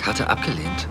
Karte abgelehnt.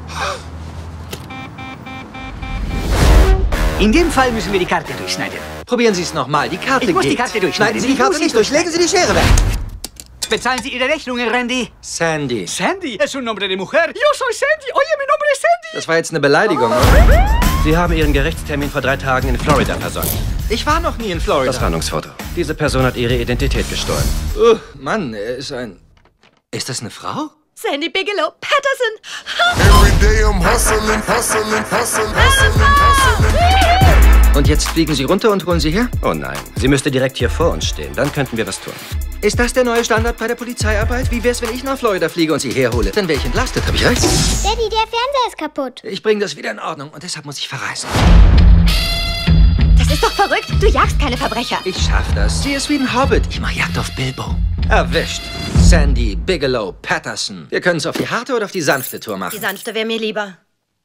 In dem Fall müssen wir die Karte durchschneiden. Probieren Sie es nochmal. Die Karte Ich muss die geht. Karte durchschneiden. Schneiden Sie die Karte nicht durch. Legen Sie die Schere weg. Bezahlen Sie Ihre Rechnungen, Randy. Sandy. Sandy es un nombre de mujer. Yo soy Sandy. Oye, mi nombre es Sandy. Das war jetzt eine Beleidigung. Sie haben Ihren Gerichtstermin vor 3 Tagen in Florida versäumt. Ich war noch nie in Florida. Das Warnungsfoto. Diese Person hat Ihre Identität gestohlen. Mann, er ist ein... Ist das eine Frau? Sandy Bigelow Patterson. Every day I'm hustling, hustling, hustling, hustling, hustling. Und jetzt fliegen Sie runter und holen Sie her? Oh nein, sie müsste direkt hier vor uns stehen. Dann könnten wir was tun. Ist das der neue Standard bei der Polizeiarbeit? Wie wär's, wenn ich nach Florida fliege und Sie herhole? Dann wäre ich entlastet, hab ich recht? Daddy, der Fernseher ist kaputt. Ich bringe das wieder in Ordnung und deshalb muss ich verreisen. Das ist doch verrückt. Du jagst keine Verbrecher. Ich schaff das. Sie ist wie ein Hobbit. Ich mach Jagd auf Bilbo. Erwischt. Sandy Bigelow Patterson. Wir können es auf die harte oder auf die sanfte Tour Die machen. sanfte wäre mir lieber.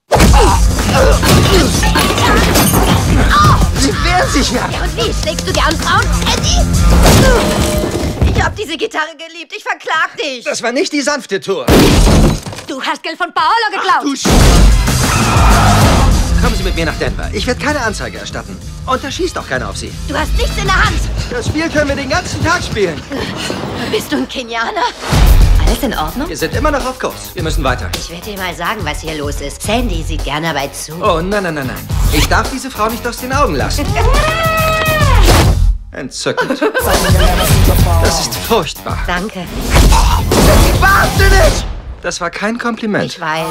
Sie wehren sich ja. Ja, und wie? Schlägst du gern Frauen, Sandy? Ich hab diese Gitarre geliebt. Ich verklag dich. Das war nicht die sanfte Tour. Du hast Geld von Paolo geklaut. Kommen Sie mit mir nach Denver. Ich werde keine Anzeige erstatten. Und da schießt auch keiner auf Sie. Du hast nichts in der Hand. Das Spiel können wir den ganzen Tag spielen. Bist du ein Kenianer? Alles in Ordnung? Wir sind immer noch auf Kurs. Wir müssen weiter. Ich werde dir mal sagen, was hier los ist. Sandy sieht gerne dabei zu. Oh, nein, nein, nein, nein. Ich darf diese Frau nicht aus den Augen lassen. Entzückend. Das ist furchtbar. Danke. Wahnsinnig! Das war kein Kompliment. Ich weiß.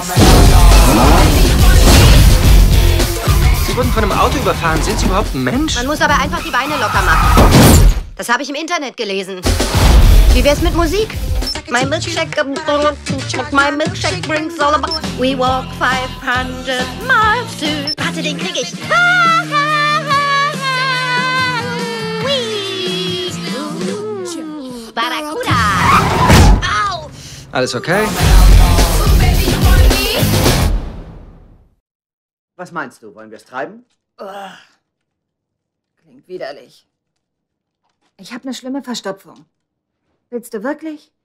Sie wurden von einem Auto überfahren. Sind Sie überhaupt ein Mensch? Man muss aber einfach die Beine locker machen. Das habe ich im Internet gelesen. Wie wär's mit Musik? My milkshake brings all about. We walk 500 miles to... Warte, den krieg ich. Barracuda. Au! Alles okay? Was meinst du? Wollen wir es treiben? Klingt widerlich. Ich habe eine schlimme Verstopfung. Willst du wirklich?